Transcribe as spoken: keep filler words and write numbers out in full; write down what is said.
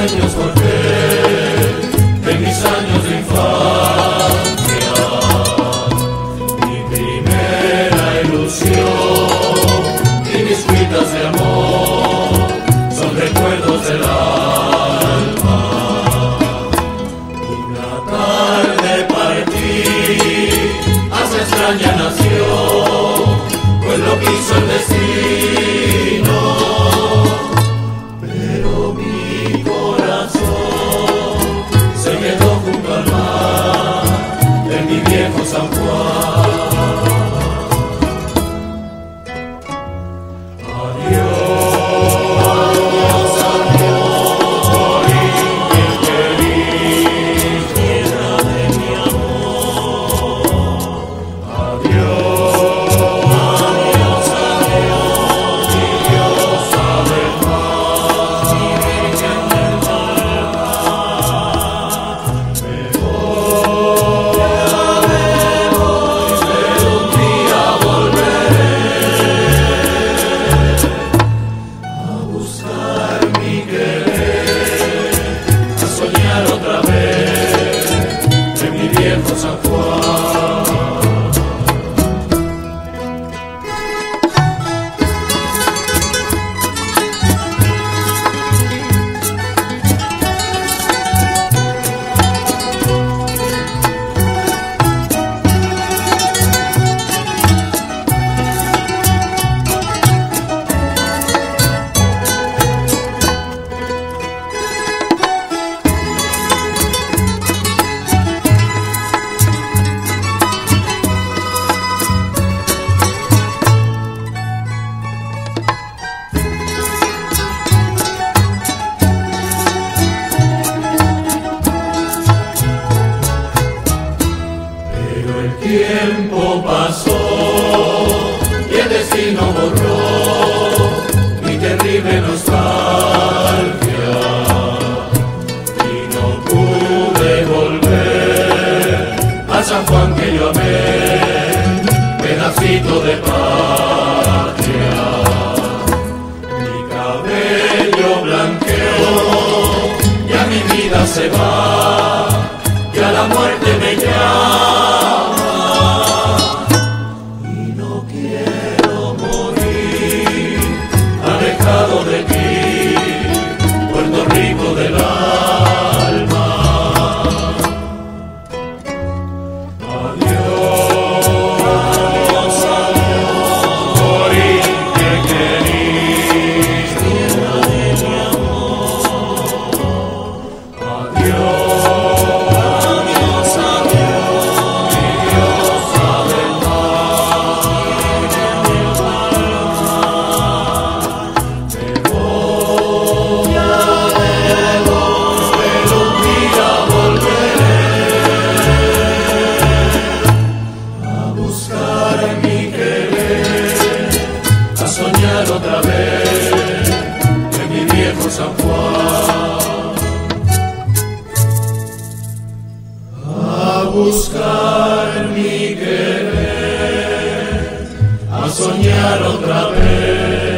sueños forjé en mis años de infancia. Mi primera ilusión y mis cuitas de amor son recuerdos del alma. Una tarde partí hacia extraña nación, pues lo quiso el destino. Pero mi corazón se quedó junto al mar de mi viejo San Juan. Otra vez en mi viejo San Juan. El tiempo pasó y el destino borró mi terrible nostalgia, y no pude volver a San Juan que yo amé, pedacito de patria. Mi cabello blanqueó, ya mi vida se va, ya la muerte me llama. De ti, Puerto Rico del alma. Adiós, adiós, adiós, Oriente querido, tierra de mi amor. Adiós, adiós, adiós, mi diosa del mar. Soñar otra vez en mi viejo San Juan, a buscar mi querer, a soñar otra vez.